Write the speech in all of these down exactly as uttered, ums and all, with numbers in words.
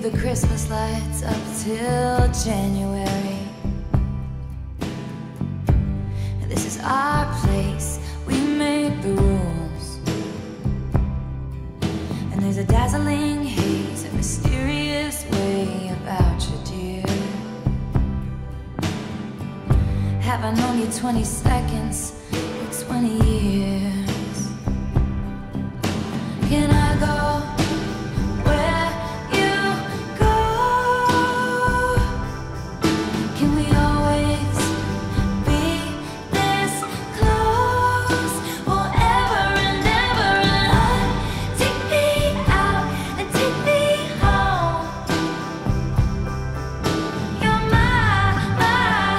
leave the Christmas lights up till January. This is our place, we make the rules. And there's a dazzling haze, a mysterious way about you, dear. Have I known you twenty seconds or twenty years? Can I go where you go? Can we always be this close forever and ever? And on, take me out and take me home. You're my, my,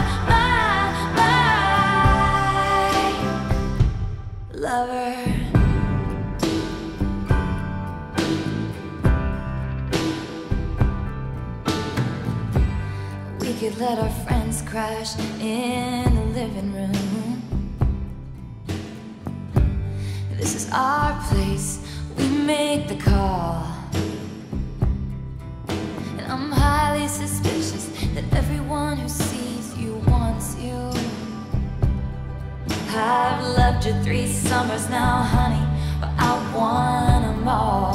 my, my lover. We could let our friends crash in the living room. This is our place, we make the call. And I'm highly suspicious that everyone who sees you wants you. I've loved you three summers now, honey, but I want them all.